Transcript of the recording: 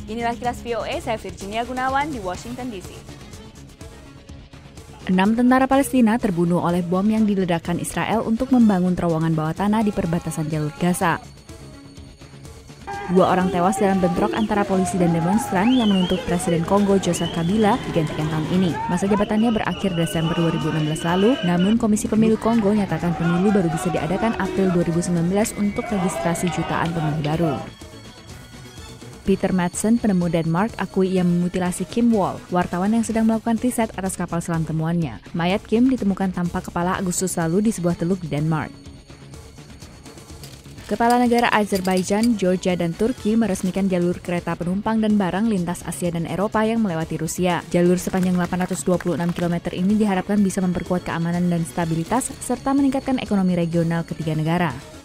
Inilah Kilas VOA, saya Virginia Gunawan di Washington DC. 6 tentara Palestina terbunuh oleh bom yang diledakkan Israel untuk membangun terowongan bawah tanah di perbatasan jalur Gaza. 2 orang tewas dalam bentrok antara polisi dan demonstran yang menuntut Presiden Kongo Joseph Kabila digantikan tahun ini. Masa jabatannya berakhir Desember 2016 lalu, namun Komisi Pemilu Kongo nyatakan pemilu baru bisa diadakan April 2019 untuk registrasi jutaan pemilih baru. Peter Madsen, penemu Denmark, akui ia memutilasi Kim Wall, wartawan yang sedang melakukan riset atas kapal selam temuannya. Mayat Kim ditemukan tanpa kepala Agustus lalu di sebuah teluk di Denmark. Kepala negara Azerbaijan, Georgia, dan Turki meresmikan jalur kereta penumpang dan barang lintas Asia dan Eropa yang melewati Rusia. Jalur sepanjang 826 km ini diharapkan bisa memperkuat keamanan dan stabilitas serta meningkatkan ekonomi regional ketiga negara.